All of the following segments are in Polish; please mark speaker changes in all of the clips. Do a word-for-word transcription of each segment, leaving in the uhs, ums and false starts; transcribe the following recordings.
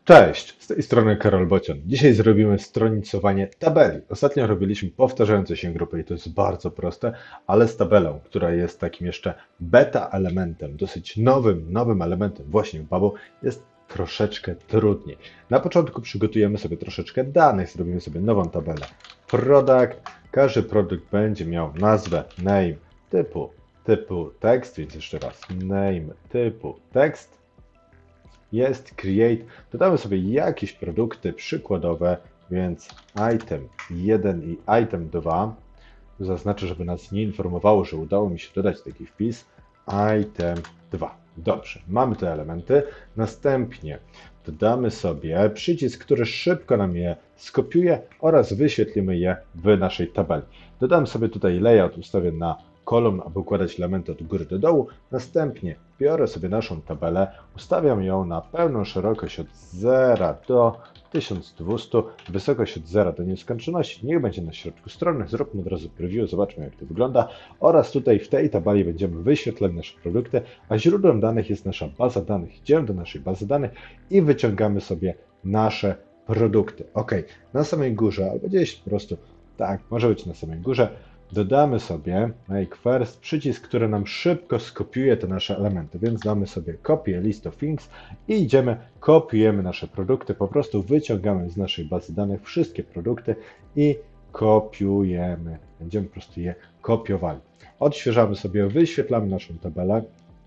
Speaker 1: Cześć, z tej strony Karol Bocian. Dzisiaj zrobimy stronicowanie tabeli. Ostatnio robiliśmy powtarzające się grupy i to jest bardzo proste, ale z tabelą, która jest takim jeszcze beta elementem, dosyć nowym, nowym elementem właśnie w Babu, jest troszeczkę trudniej. Na początku przygotujemy sobie troszeczkę danych, zrobimy sobie nową tabelę. Product, każdy produkt będzie miał nazwę, name, typu, typu tekst, więc jeszcze raz, name, typu tekst. Jest create, dodamy sobie jakieś produkty przykładowe, więc item jeden i item dwa. Zaznaczę, żeby nas nie informowało, że udało mi się dodać taki wpis. Item dwa. Dobrze, mamy te elementy. Następnie dodamy sobie przycisk, który szybko nam je skopiuje oraz wyświetlimy je w naszej tabeli. Dodam sobie tutaj layout, ustawię na kolumn, aby układać elementy od góry do dołu. Następnie biorę sobie naszą tabelę, ustawiam ją na pełną szerokość od zera do tysiąc dwieście, wysokość od zera do nieskończoności, niech będzie na środku strony, zróbmy od razu preview, zobaczmy jak to wygląda oraz tutaj w tej tabeli będziemy wyświetlać nasze produkty, a źródłem danych jest nasza baza danych. Idziemy do naszej bazy danych i wyciągamy sobie nasze produkty. Ok, na samej górze albo gdzieś po prostu, tak, może być na samej górze, dodamy sobie make first, przycisk, który nam szybko skopiuje te nasze elementy, więc damy sobie copy list of things i idziemy, kopiujemy nasze produkty, po prostu wyciągamy z naszej bazy danych wszystkie produkty i kopiujemy. Będziemy po prostu je kopiowali. Odświeżamy sobie, wyświetlamy naszą tabelę,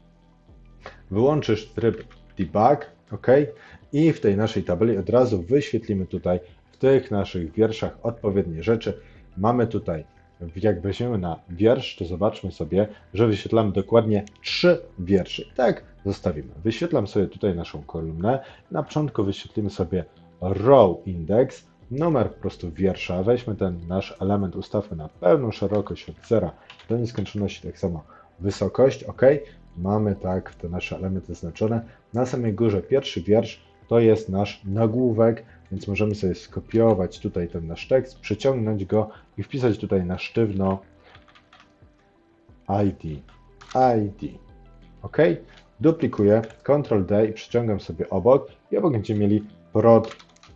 Speaker 1: wyłączysz tryb debug, ok, i w tej naszej tabeli od razu wyświetlimy tutaj w tych naszych wierszach odpowiednie rzeczy. Mamy tutaj, jak weźmiemy na wiersz, to zobaczmy sobie, że wyświetlamy dokładnie trzy wiersze. Tak, zostawimy. Wyświetlam sobie tutaj naszą kolumnę. Na początku wyświetlimy sobie row index, numer po prostu wiersza. Weźmy ten nasz element, ustawmy na pełną szerokość od zera do nieskończoności, tak samo wysokość, ok. Mamy tak te nasze elementy zaznaczone. Na samej górze pierwszy wiersz to jest nasz nagłówek, więc możemy sobie skopiować tutaj ten nasz tekst, przyciągnąć go i wpisać tutaj na sztywno I D. I D. OK. Duplikuję, Ctrl D i przyciągam sobie obok i obok będziemy mieli prod,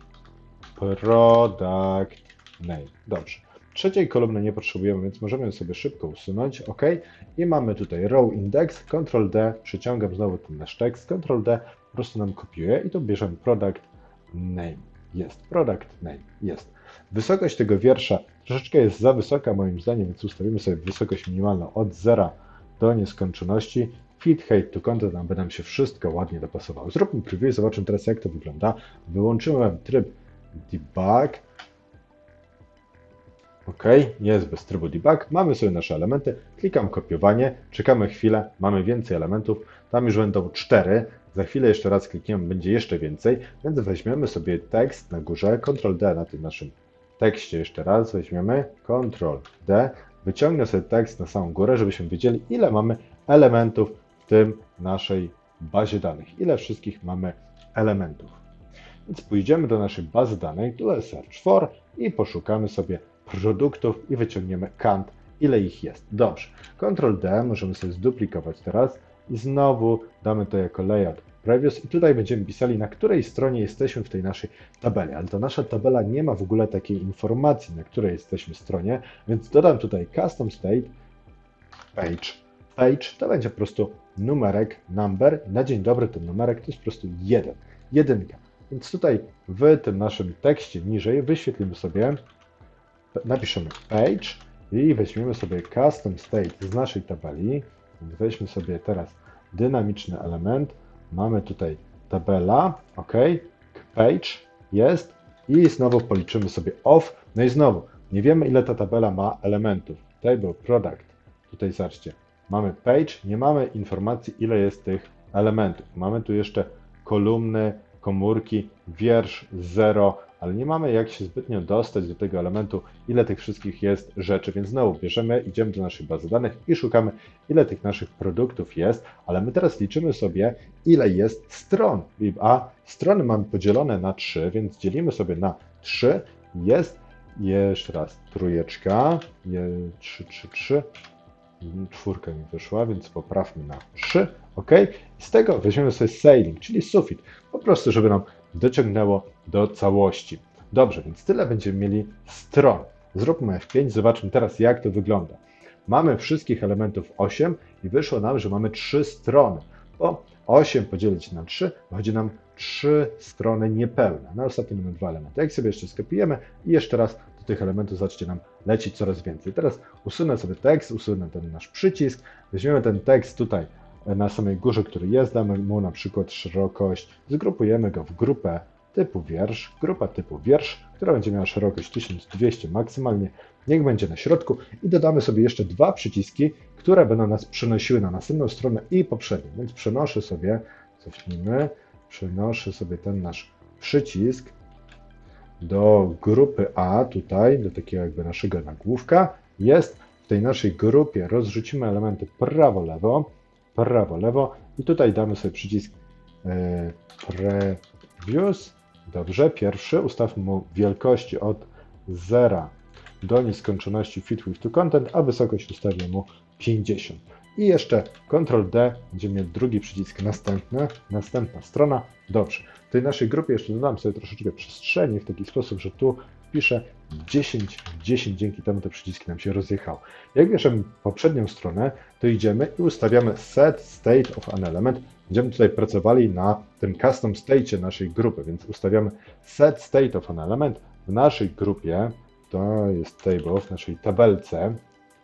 Speaker 1: product name. Dobrze. Trzeciej kolumny nie potrzebujemy, więc możemy ją sobie szybko usunąć. OK. I mamy tutaj row index, Ctrl D, przyciągam znowu ten nasz tekst, Ctrl D po prostu nam kopiuje i tu bierzemy product name. Jest. Product name. Jest. Wysokość tego wiersza troszeczkę jest za wysoka moim zdaniem, więc ustawimy sobie wysokość minimalną od zera do nieskończoności. Fit height to content, aby nam się wszystko ładnie dopasowało. Zróbmy preview i zobaczymy teraz jak to wygląda. Wyłączymy tryb debug. OK, jest bez trybu debug. Mamy sobie nasze elementy. Klikam kopiowanie, czekamy chwilę, mamy więcej elementów. Tam już będą cztery. Za chwilę jeszcze raz klikniemy, będzie jeszcze więcej, więc weźmiemy sobie tekst na górze, Ctrl D na tym naszym tekście jeszcze raz, weźmiemy Ctrl D, wyciągnę sobie tekst na samą górę, żebyśmy wiedzieli, ile mamy elementów w tym naszej bazie danych, ile wszystkich mamy elementów. Więc pójdziemy do naszej bazy danych, tu search for i poszukamy sobie produktów i wyciągniemy count, ile ich jest. Dobrze, Ctrl D możemy sobie zduplikować teraz. I znowu damy to jako layout previous i tutaj będziemy pisali, na której stronie jesteśmy w tej naszej tabeli. Ale to nasza tabela nie ma w ogóle takiej informacji, na której jesteśmy stronie, więc dodam tutaj custom state page. Page to będzie po prostu numerek, number. Na dzień dobry ten numerek to jest po prostu jeden, jedynka. Więc tutaj w tym naszym tekście niżej wyświetlimy sobie, napiszemy page i weźmiemy sobie custom state z naszej tabeli. Weźmy sobie teraz dynamiczny element, mamy tutaj tabela, OK, page jest i znowu policzymy sobie off, no i znowu nie wiemy ile ta tabela ma elementów, table product, tutaj zobaczcie, mamy page, nie mamy informacji ile jest tych elementów, mamy tu jeszcze kolumny, komórki, wiersz, zero, ale nie mamy jak się zbytnio dostać do tego elementu, ile tych wszystkich jest rzeczy, więc znowu bierzemy, idziemy do naszej bazy danych i szukamy, ile tych naszych produktów jest, ale my teraz liczymy sobie, ile jest stron, a strony mamy podzielone na trzy, więc dzielimy sobie na trzy, jest, jeszcze raz, trójeczka, trzy, trzy, trzy, czwórka mi wyszła, więc poprawmy na trzy, OK, i z tego weźmiemy sobie ceiling, czyli sufit, po prostu, żeby nam dociągnęło do całości. Dobrze, więc tyle będziemy mieli stron. Zróbmy F pięć, zobaczmy teraz, jak to wygląda. Mamy wszystkich elementów osiem i wyszło nam, że mamy trzy strony, bo osiem podzielić na trzy, wychodzi nam trzy strony niepełne. Na ostatnim mamy dwa elementy. Jak sobie jeszcze skopiujemy i jeszcze raz do tych elementów zacznie nam lecieć coraz więcej. Teraz usunę sobie tekst, usunę ten nasz przycisk, weźmiemy ten tekst tutaj na samej górze, który jest, damy mu na przykład szerokość, zgrupujemy go w grupę typu wiersz, grupa typu wiersz, która będzie miała szerokość tysiąc dwieście maksymalnie, niech będzie na środku i dodamy sobie jeszcze dwa przyciski, które będą nas przenosiły na następną stronę i poprzednią, więc przenoszę sobie, cofnijmy, przenoszę sobie ten nasz przycisk do grupy A, tutaj, do takiego jakby naszego nagłówka, jest w tej naszej grupie, rozrzucimy elementy prawo-lewo, prawo-lewo i tutaj damy sobie przycisk e, Previous. Dobrze, pierwszy, ustawmy mu wielkości od zera do nieskończoności Fit with to Content, a wysokość ustawię mu pięćdziesiąt. I jeszcze kontrol D, będziemy mieć drugi przycisk następny, następna strona. Dobrze, w tej naszej grupie jeszcze dodam sobie troszeczkę przestrzeni w taki sposób, że tu piszę dziesięć, dziesięć, dzięki temu te przyciski nam się rozjechały. Jak bierzemy poprzednią stronę, to idziemy i ustawiamy set state of an element. Będziemy tutaj pracowali na tym custom state naszej grupy, więc ustawiamy set state of an element w naszej grupie, to jest table, w naszej tabelce,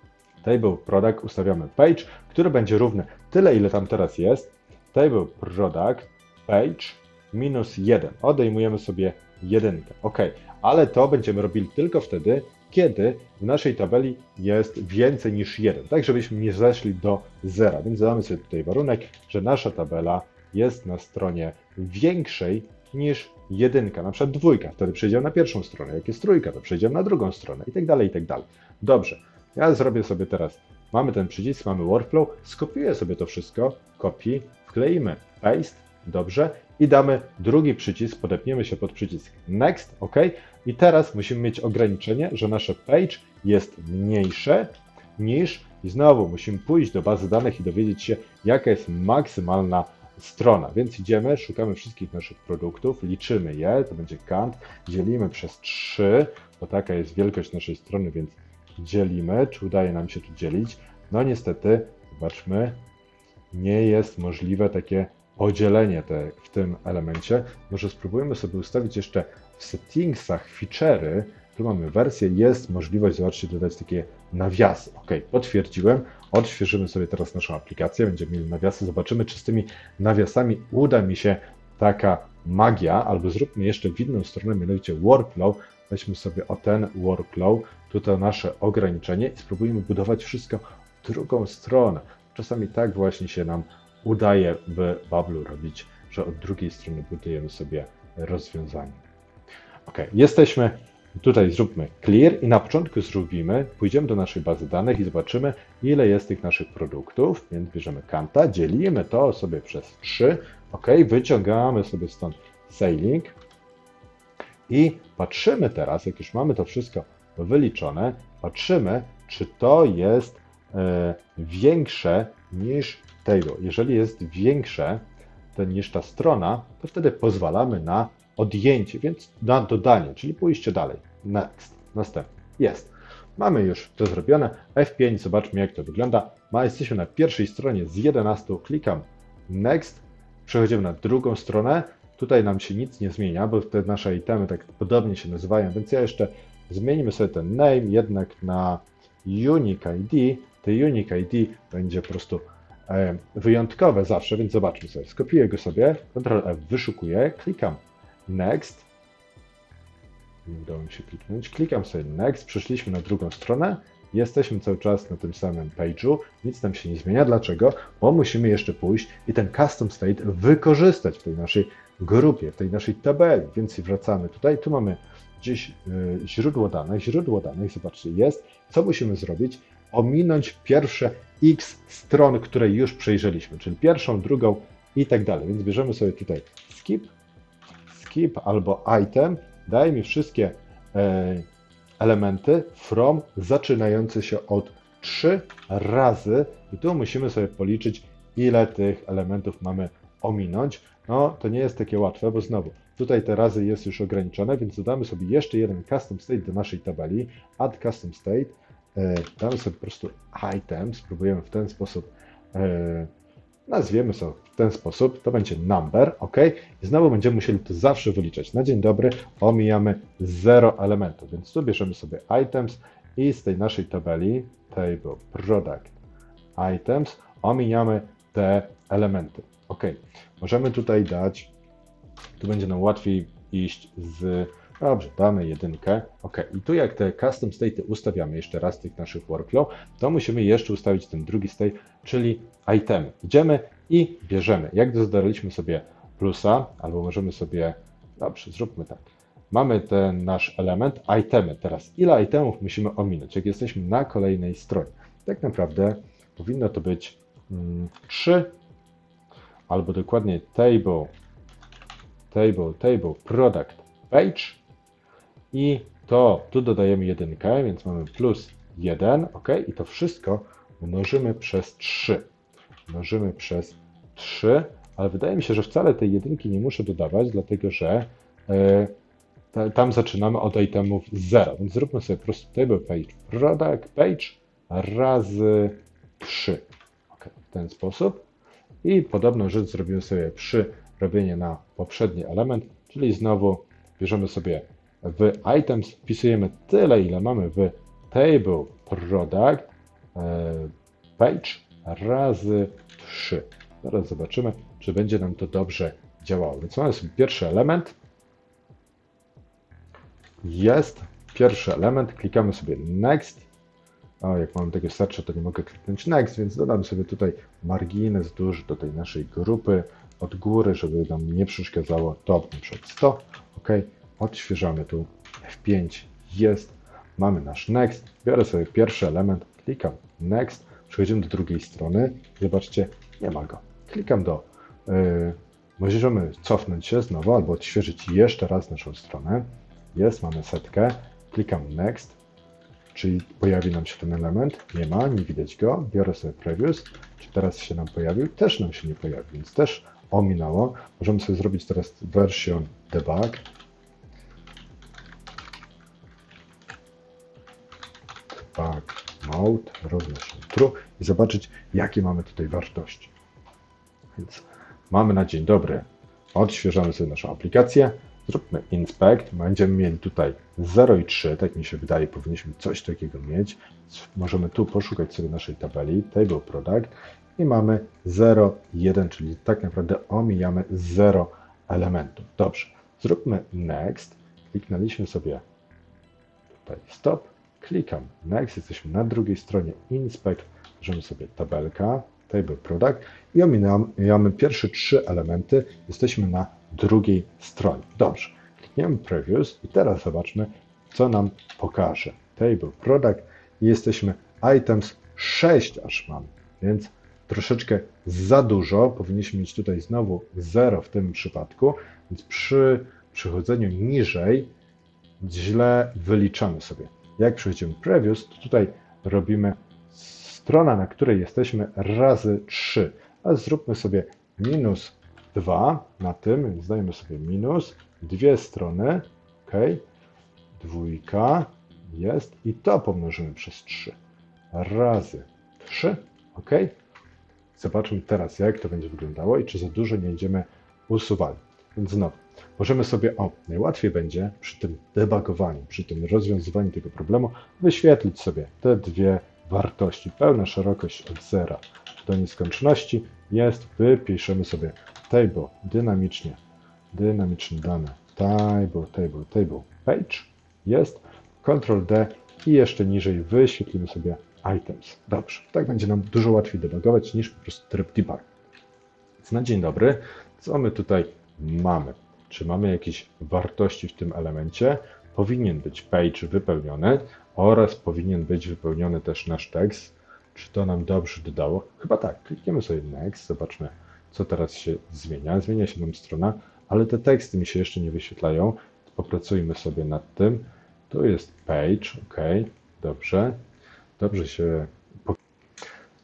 Speaker 1: table product, ustawiamy page, który będzie równy tyle, ile tam teraz jest, table product page minus jeden. Odejmujemy sobie jedynkę. OK, ale to będziemy robili tylko wtedy, kiedy w naszej tabeli jest więcej niż jeden, tak żebyśmy nie zeszli do zera. Więc dodamy sobie tutaj warunek, że nasza tabela jest na stronie większej niż jedynka, na przykład dwójka, wtedy przejdziemy na pierwszą stronę, jak jest trójka, to przejdziemy na drugą stronę i tak dalej, i tak dalej. Dobrze, ja zrobię sobie teraz, mamy ten przycisk, mamy workflow, skopiuję sobie to wszystko, copy, wkleimy paste, dobrze, i damy drugi przycisk, podepniemy się pod przycisk next, OK, i teraz musimy mieć ograniczenie, że nasze page jest mniejsze niż, i znowu musimy pójść do bazy danych i dowiedzieć się, jaka jest maksymalna strona, więc idziemy, szukamy wszystkich naszych produktów, liczymy je, to będzie count, dzielimy przez trzy, bo taka jest wielkość naszej strony, więc dzielimy, czy udaje nam się tu dzielić? No niestety, zobaczmy, nie jest możliwe takie podzielenie te, w tym elemencie. Może spróbujmy sobie ustawić jeszcze w settingsach feature'y, tu mamy wersję, jest możliwość, zobaczcie, dodać takie nawiasy. OK, potwierdziłem, odświeżymy sobie teraz naszą aplikację, będziemy mieli nawiasy, zobaczymy, czy z tymi nawiasami uda mi się taka magia, albo zróbmy jeszcze w inną stronę, mianowicie workflow, weźmy sobie o ten workflow, tutaj nasze ograniczenie i spróbujmy budować wszystko w drugą stronę. Czasami tak właśnie się nam udaje w Bablu robić, że od drugiej strony budujemy sobie rozwiązanie. OK, jesteśmy, tutaj zróbmy clear i na początku zrobimy, pójdziemy do naszej bazy danych i zobaczymy, ile jest tych naszych produktów, więc bierzemy kanta, dzielimy to sobie przez trzy, OK, wyciągamy sobie stąd sailing i patrzymy teraz, jak już mamy to wszystko wyliczone, patrzymy, czy to jest e, większe niż table. Jeżeli jest większe to niż ta strona, to wtedy pozwalamy na odjęcie, więc na dodanie, czyli pójście dalej. Next, następny. Jest. Mamy już to zrobione. F pięć, zobaczmy, jak to wygląda. Ma, jesteśmy na pierwszej stronie z jedenastu, klikam Next, przechodzimy na drugą stronę. Tutaj nam się nic nie zmienia, bo te nasze itemy tak podobnie się nazywają, więc ja jeszcze zmienimy sobie ten name jednak na Unique I D. Te Unique I D będzie po prostu e, wyjątkowe zawsze, więc zobaczmy sobie. Skopiuję go sobie, kontrol F wyszukuję, klikam Next. Nie udało mi się kliknąć. Klikam sobie Next, przeszliśmy na drugą stronę. Jesteśmy cały czas na tym samym page'u, nic nam się nie zmienia. Dlaczego? Bo musimy jeszcze pójść i ten custom state wykorzystać w tej naszej grupie, w tej naszej tabeli. Więc wracamy tutaj. Tu mamy gdzieś y, źródło danych. Źródło danych, zobaczcie, jest. Co musimy zrobić? Ominąć pierwsze X stron, które już przejrzeliśmy, czyli pierwszą, drugą i tak dalej. Więc bierzemy sobie tutaj skip, skip albo item. Daj mi wszystkie e, elementy from zaczynające się od trzy razy i tu musimy sobie policzyć, ile tych elementów mamy ominąć. No to nie jest takie łatwe, bo znowu Tutaj te razy jest już ograniczone, więc dodamy sobie jeszcze jeden custom state do naszej tabeli. Add custom state. Damy sobie po prostu item, spróbujemy w ten sposób, nazwiemy sobie w ten sposób, to będzie number, ok? I znowu będziemy musieli to zawsze wyliczać. Na dzień dobry omijamy zero elementów, więc tu bierzemy sobie items i z tej naszej tabeli, table product items, omijamy te elementy, ok? Możemy tutaj dać, tu będzie nam łatwiej iść z, dobrze, damy jedynkę, ok. I tu jak te custom state ustawiamy jeszcze raz tych naszych workflow, to musimy jeszcze ustawić ten drugi state, czyli itemy. Idziemy i bierzemy. Jak dodaliśmy sobie plusa, albo możemy sobie, dobrze, zróbmy tak. Mamy ten nasz element, itemy. Teraz ile itemów musimy ominąć, jak jesteśmy na kolejnej stronie? Tak naprawdę powinno to być mm, trzy, albo dokładnie table, table, table, product, page i to tu dodajemy jedynkę, więc mamy plus jeden, ok, i to wszystko mnożymy przez trzy. Mnożymy przez trzy, ale wydaje mi się, że wcale tej jedynki nie muszę dodawać, dlatego że y, tam zaczynamy od itemów zero, więc zróbmy sobie po prostu table page product page razy trzy. Ok, w ten sposób. I podobną rzecz zrobimy sobie przy robieniu na poprzedni element, czyli znowu bierzemy sobie w items, wpisujemy tyle, ile mamy w table product page razy trzy. Teraz zobaczymy, czy będzie nam to dobrze działało. Więc mamy sobie pierwszy element. Jest pierwszy element, klikamy sobie next. O, jak mam tego searcha, to nie mogę kliknąć next, więc dodam sobie tutaj margines duży do tej naszej grupy od góry, żeby nam nie przeszkadzało top na przykład sto. OK, odświeżamy tu F pięć, jest, mamy nasz next, biorę sobie pierwszy element, klikam next, przechodzimy do drugiej strony, zobaczcie, nie ma go. Klikam do, yy, możemy cofnąć się znowu albo odświeżyć jeszcze raz naszą stronę, jest, mamy setkę, klikam next, czyli pojawi nam się ten element, nie ma, nie widać go, biorę sobie previous, czy teraz się nam pojawił, też nam się nie pojawił, więc też ominęło. Możemy sobie zrobić teraz version debug. Debug mode równa się true i zobaczyć, jakie mamy tutaj wartości. Więc mamy na dzień dobry, odświeżamy sobie naszą aplikację, zróbmy inspect, będziemy mieli tutaj zero i trzy, tak mi się wydaje, powinniśmy coś takiego mieć. Możemy tu poszukać sobie naszej tabeli, table product i mamy zero, jeden, czyli tak naprawdę omijamy zero elementów. Dobrze, zróbmy next, kliknęliśmy sobie tutaj stop, klikam next, jesteśmy na drugiej stronie inspect, bierzemy sobie tabelka, table product i omijamy pierwsze trzy elementy, jesteśmy na drugiej stronie. Dobrze, klikniemy previous i teraz zobaczmy, co nam pokaże. Table product i jesteśmy items sześć aż mamy, więc troszeczkę za dużo. Powinniśmy mieć tutaj znowu zero w tym przypadku, więc przy przechodzeniu niżej źle wyliczamy sobie. Jak przechodzimy previous, to tutaj robimy strona, na której jesteśmy razy trzy, a zróbmy sobie minus dwa na tym, więc dajemy sobie minus, dwie strony, ok, dwójka, jest i to pomnożymy przez trzy, razy trzy, ok. Zobaczmy teraz, jak to będzie wyglądało i czy za dużo nie będziemy usuwali. Więc znowu, możemy sobie, o, najłatwiej będzie przy tym debugowaniu, przy tym rozwiązywaniu tego problemu, wyświetlić sobie te dwie wartości. Pełna szerokość od zera do nieskończoności jest, wypiszemy sobie table dynamicznie, dynamiczne dane, table, table, table, page, jest, control D i jeszcze niżej wyświetlimy sobie items. Dobrze, tak będzie nam dużo łatwiej debugować niż po prostu tryb debug. Więc na dzień dobry, co my tutaj mamy? Czy mamy jakieś wartości w tym elemencie? Powinien być page wypełniony oraz powinien być wypełniony też nasz tekst. Czy to nam dobrze dodało? Chyba tak. Klikniemy sobie next, zobaczmy, co teraz się zmienia. Zmienia się nam strona, ale te teksty mi się jeszcze nie wyświetlają. Popracujmy sobie nad tym. Tu jest page, ok, dobrze. Dobrze się...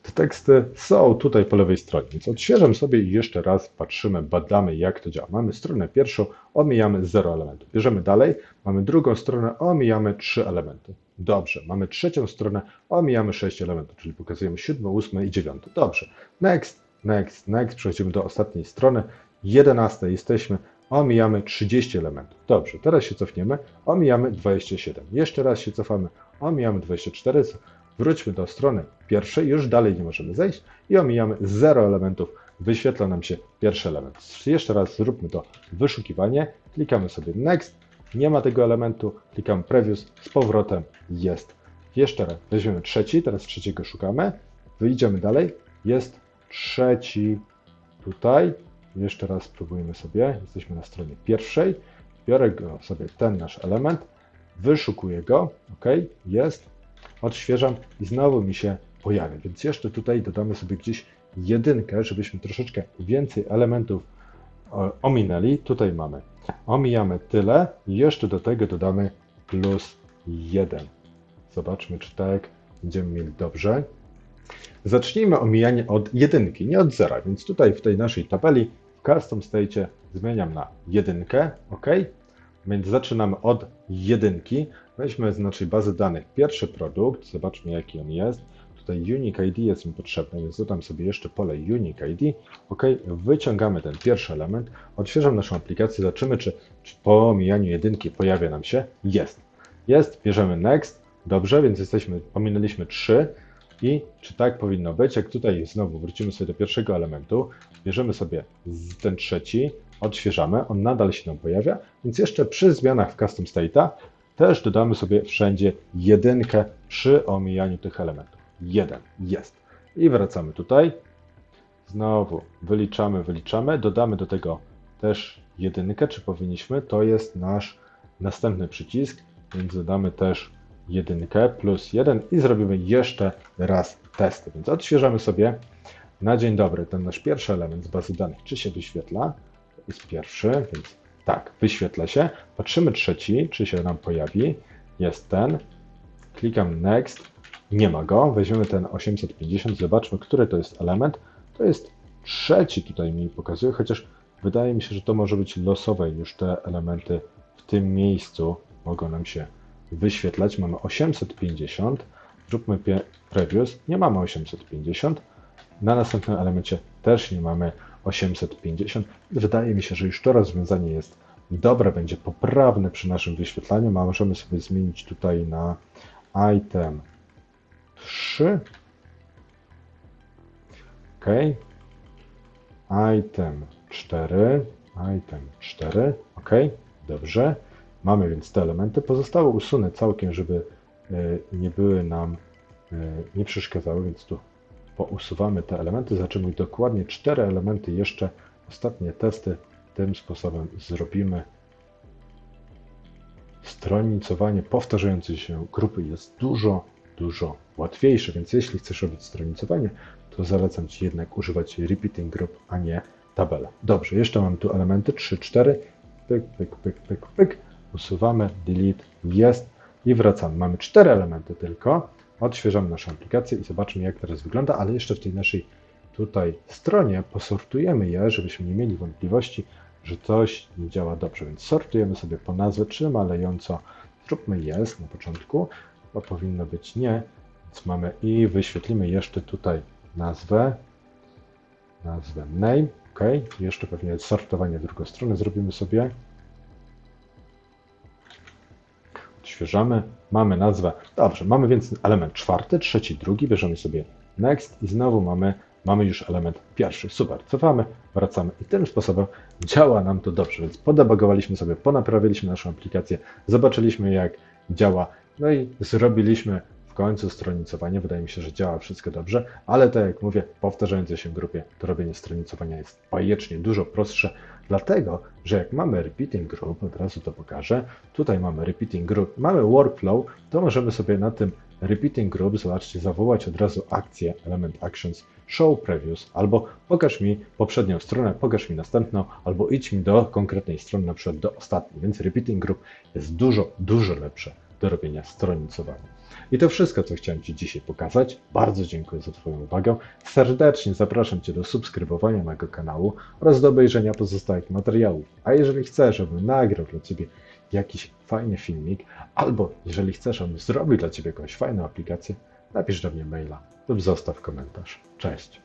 Speaker 1: Te teksty są tutaj po lewej stronie, więc odświeżam sobie i jeszcze raz patrzymy, badamy, jak to działa. Mamy stronę pierwszą, omijamy zero elementów. Bierzemy dalej, mamy drugą stronę, omijamy trzy elementy. Dobrze, mamy trzecią stronę, omijamy sześć elementów, czyli pokazujemy siódmy, ósmy i dziewiąty. Dobrze, next, next, next, przechodzimy do ostatniej strony, jedenastej jesteśmy, omijamy trzydzieści elementów. Dobrze, teraz się cofniemy, omijamy dwadzieścia siedem. Jeszcze raz się cofamy, omijamy dwadzieścia cztery. Wróćmy do strony pierwszej, już dalej nie możemy zejść i omijamy zero elementów. Wyświetla nam się pierwszy element. Jeszcze raz zróbmy to wyszukiwanie, klikamy sobie next, nie ma tego elementu, klikamy previous, z powrotem jest. Jeszcze raz weźmiemy trzeci, teraz trzeciego szukamy, wyjdziemy dalej, jest trzeci tutaj. Jeszcze raz spróbujmy sobie, jesteśmy na stronie pierwszej, biorę go sobie ten nasz element, wyszukuję go, ok, jest, odświeżam i znowu mi się pojawia, więc jeszcze tutaj dodamy sobie gdzieś jedynkę, żebyśmy troszeczkę więcej elementów ominęli. Tutaj mamy, omijamy tyle i jeszcze do tego dodamy plus jeden. Zobaczmy, czy tak będziemy mieli dobrze. Zacznijmy omijanie od jedynki, nie od zera, więc tutaj w tej naszej tabeli w custom state zmieniam na jedynkę, ok? Więc zaczynamy od jedynki. Weźmy z naszej bazy danych pierwszy produkt, zobaczmy jaki on jest. Tutaj Unique I D jest mi potrzebny, więc dodam sobie jeszcze pole Unique I D. Ok, wyciągamy ten pierwszy element, odświeżam naszą aplikację, zobaczymy czy, czy po omijaniu jedynki pojawia nam się. Jest. Jest, bierzemy next. Dobrze, więc jesteśmy, ominęliśmy trzy. I czy tak powinno być? Jak tutaj znowu wrócimy sobie do pierwszego elementu, bierzemy sobie ten trzeci, odświeżamy, on nadal się nam pojawia, więc jeszcze przy zmianach w custom state'a też dodamy sobie wszędzie jedynkę przy omijaniu tych elementów. jeden jest. I wracamy tutaj. Znowu wyliczamy, wyliczamy, dodamy do tego też jedynkę, czy powinniśmy? To jest nasz następny przycisk, więc dodamy też jedynkę plus jeden i zrobimy jeszcze raz testy. Więc odświeżamy sobie na dzień dobry ten nasz pierwszy element z bazy danych, czy się wyświetla. To jest pierwszy, więc tak, wyświetla się. Patrzymy trzeci, czy się nam pojawi. Jest ten. Klikam next. Nie ma go. Weźmiemy ten osiemset pięćdziesiąt. Zobaczmy, który to jest element. To jest trzeci tutaj mi pokazuje, chociaż wydaje mi się, że to może być losowe. Już te elementy w tym miejscu mogą nam się wyświetlać. Mamy osiemset pięćdziesiąt. Zróbmy previous. Nie mamy osiemset pięćdziesiąt. Na następnym elemencie też nie mamy osiemset pięćdziesiąt. Wydaje mi się, że już to rozwiązanie jest dobre, będzie poprawne przy naszym wyświetlaniu. Możemy sobie zmienić tutaj na item trzy. OK. Item cztery. Item cztery. OK. Dobrze. Mamy więc te elementy. Pozostałe usunę całkiem, żeby nie były nam, nie przeszkadzały, więc tu pousuwamy te elementy. Zobaczymy dokładnie cztery elementy jeszcze. Ostatnie testy tym sposobem zrobimy. Stronicowanie powtarzającej się grupy jest dużo, dużo łatwiejsze, więc jeśli chcesz robić stronicowanie, to zalecam Ci jednak używać repeating group, a nie tabela. Dobrze, jeszcze mam tu elementy trzy, cztery. Pyk, pyk, pyk, pyk, pyk. Usuwamy, delete, jest i wracamy. Mamy cztery elementy tylko. Odświeżamy naszą aplikację i zobaczmy, jak teraz wygląda, ale jeszcze w tej naszej tutaj stronie posortujemy je, żebyśmy nie mieli wątpliwości, że coś nie działa dobrze. Więc sortujemy sobie po nazwę, czy malejąco. Zróbmy jest na początku, bo powinno być nie. Więc mamy i wyświetlimy jeszcze tutaj nazwę, nazwę name. OK, jeszcze pewnie sortowanie w drugą stronę zrobimy sobie. Odświeżamy, mamy nazwę. Dobrze, mamy więc element czwarty, trzeci, drugi, bierzemy sobie next i znowu mamy, mamy już element pierwszy. Super, cofamy, wracamy i tym sposobem działa nam to dobrze, więc podebugowaliśmy sobie, ponaprawiliśmy naszą aplikację, zobaczyliśmy jak działa, no i zrobiliśmy w końcu stronicowanie. Wydaje mi się, że działa wszystko dobrze, ale tak jak mówię, powtarzającej się grupie to robienie stronicowania jest bajecznie dużo prostsze, dlatego, że jak mamy repeating group, od razu to pokażę, tutaj mamy repeating group, mamy workflow, to możemy sobie na tym repeating group, zobaczcie, zawołać od razu akcję, element actions, show previous, albo pokaż mi poprzednią stronę, pokaż mi następną, albo idź mi do konkretnej strony, na przykład do ostatniej, więc repeating group jest dużo, dużo lepsze do robienia stronicowania. I to wszystko, co chciałem Ci dzisiaj pokazać. Bardzo dziękuję za Twoją uwagę. Serdecznie zapraszam Cię do subskrybowania mojego kanału oraz do obejrzenia pozostałych materiałów. A jeżeli chcesz, żebym nagrał dla Ciebie jakiś fajny filmik, albo jeżeli chcesz, żebym zrobił dla Ciebie jakąś fajną aplikację, napisz do mnie maila lub zostaw komentarz. Cześć!